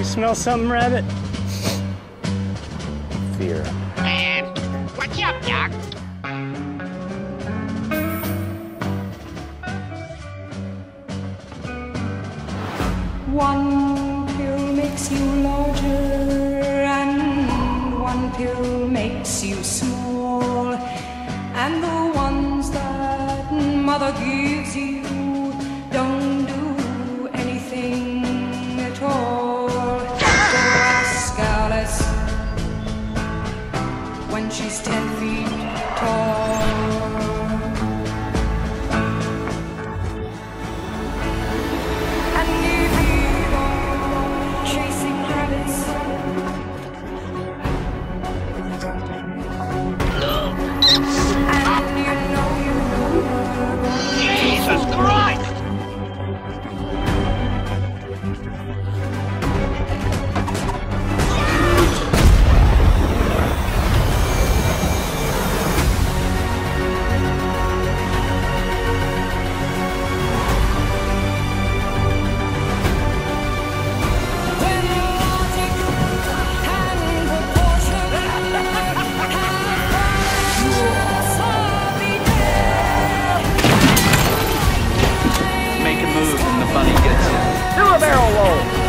Smell something, Rabbit? Fear. Man, what's up, Doc? One pill makes you larger, and one pill makes you small. And the ones that mother gives you don't do anything at all. Go ask Alice when she's 10 feet tall. Jesus Christ! Do a barrel roll!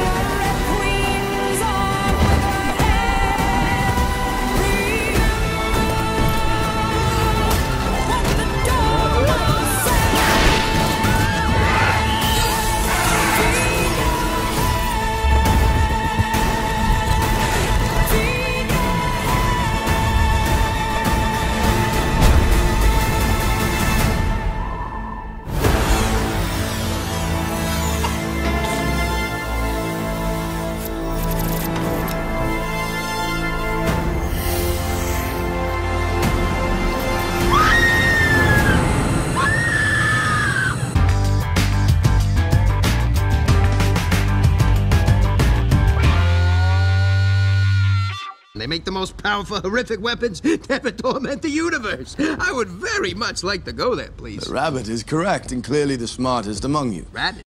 They make the most powerful, horrific weapons to ever torment the universe. I would very much like to go there, please. The Rabbit is correct and clearly the smartest among you. Rabbit?